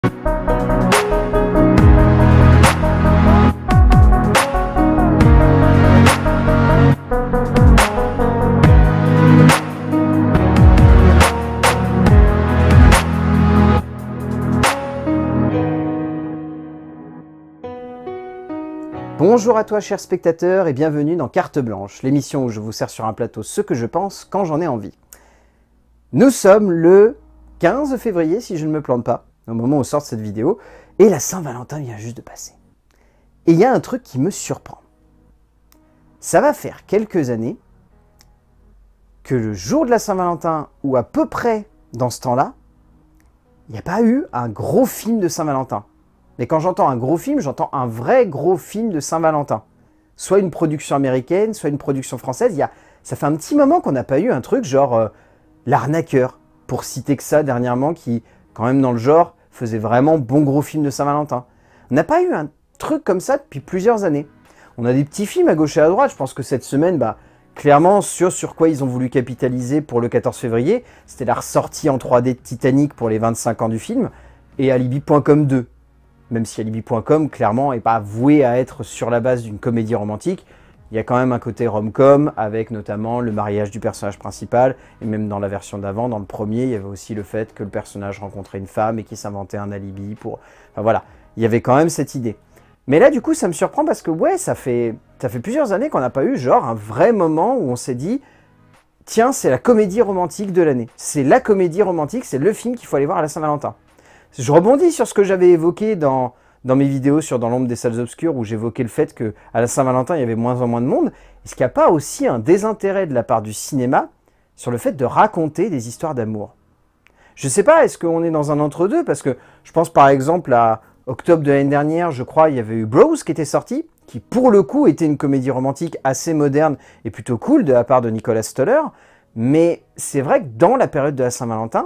Bonjour à toi chers spectateurs et bienvenue dans Carte Blanche, l'émission où je vous sers sur un plateau ce que je pense quand j'en ai envie. Nous sommes le 15 février si je ne me plante pas, au moment où sort cette vidéo, et la Saint-Valentin vient juste de passer. Et il y a un truc qui me surprend. Ça va faire quelques années que le jour de la Saint-Valentin, ou à peu près dans ce temps-là, il n'y a pas eu un gros film de Saint-Valentin. Mais quand j'entends un gros film, j'entends un vrai gros film de Saint-Valentin. Soit une production américaine, soit une production française. Ça fait un petit moment qu'on n'a pas eu un truc genre L'Arnaqueur, pour citer que ça dernièrement, qui, quand même dans le genre, faisait vraiment bon gros film de Saint-Valentin. On n'a pas eu un truc comme ça depuis plusieurs années. On a des petits films à gauche et à droite. Je pense que cette semaine, clairement, sur quoi ils ont voulu capitaliser pour le 14 février, c'était la ressortie en 3D de Titanic pour les 25 ans du film, et Alibi.com 2. Même si Alibi.com, clairement, n'est pas voué à être sur la base d'une comédie romantique, il y a quand même un côté rom-com, avec notamment le mariage du personnage principal, et même dans la version d'avant, dans le premier, il y avait aussi le fait que le personnage rencontrait une femme et qu'il s'inventait un alibi pour... Enfin voilà, il y avait quand même cette idée. Mais là, du coup, ça me surprend parce que, ouais, ça fait plusieurs années qu'on n'a pas eu, genre, un vrai moment où on s'est dit « Tiens, c'est la comédie romantique de l'année. C'est la comédie romantique, c'est le film qu'il faut aller voir à la Saint-Valentin. » Je rebondis sur ce que j'avais évoqué dans mes vidéos sur Dans l'ombre des salles obscures, où j'évoquais le fait qu'à la Saint-Valentin, il y avait moins en moins de monde. Est-ce qu'il n'y a pas aussi un désintérêt de la part du cinéma sur le fait de raconter des histoires d'amour? Je ne sais pas, est-ce qu'on est dans un entre-deux? Parce que je pense par exemple à octobre de l'année dernière, je crois, il y avait eu Bros qui était sorti, qui pour le coup était une comédie romantique assez moderne et plutôt cool de la part de Nicolas Stoller. Mais c'est vrai que dans la période de la Saint-Valentin,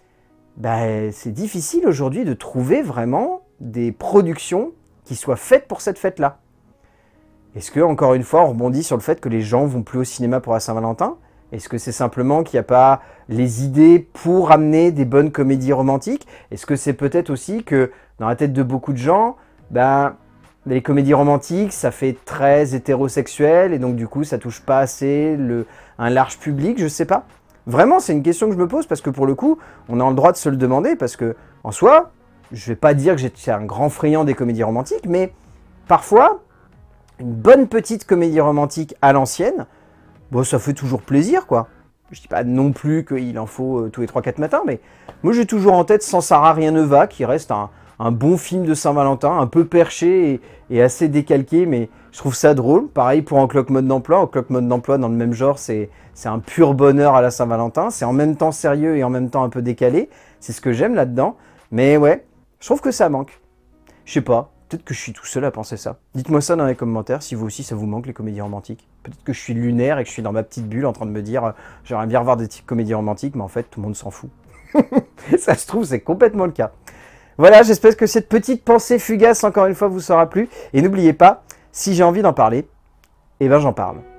c'est difficile aujourd'hui de trouver vraiment des productions qui soient faites pour cette fête-là. Est-ce que, encore une fois, on rebondit sur le fait que les gens vont plus au cinéma pour la Saint-Valentin? Est-ce que c'est simplement qu'il n'y a pas les idées pour amener des bonnes comédies romantiques? Est-ce que c'est peut-être aussi que, dans la tête de beaucoup de gens, les comédies romantiques, ça fait très hétérosexuel, et donc du coup, ça touche pas assez un large public, je sais pas. Vraiment, c'est une question que je me pose parce que pour le coup, on a le droit de se le demander parce que, en soi, je vais pas dire que j'étais un grand friand des comédies romantiques, mais parfois, une bonne petite comédie romantique à l'ancienne, ça fait toujours plaisir, quoi. Je dis pas non plus qu'il en faut tous les 3-4 matins, mais moi j'ai toujours en tête Sans Sarah rien ne va, qui reste un bon film de Saint-Valentin, un peu perché et assez décalqué, mais je trouve ça drôle. Pareil pour En Cloque Mode d'Emploi. En Cloque Mode d'Emploi, dans le même genre, c'est un pur bonheur à la Saint-Valentin. C'est en même temps sérieux et en même temps un peu décalé. C'est ce que j'aime là-dedans. Mais ouais, je trouve que ça manque. Je sais pas, peut-être que je suis tout seul à penser ça. Dites-moi ça dans les commentaires, si vous aussi ça vous manque les comédies romantiques. Peut-être que je suis lunaire et que je suis dans ma petite bulle en train de me dire j'aimerais bien revoir des petites comédies romantiques, mais en fait tout le monde s'en fout. Ça se trouve, c'est complètement le cas. Voilà, j'espère que cette petite pensée fugace, encore une fois, vous sera plu. Et n'oubliez pas, si j'ai envie d'en parler, j'en parle.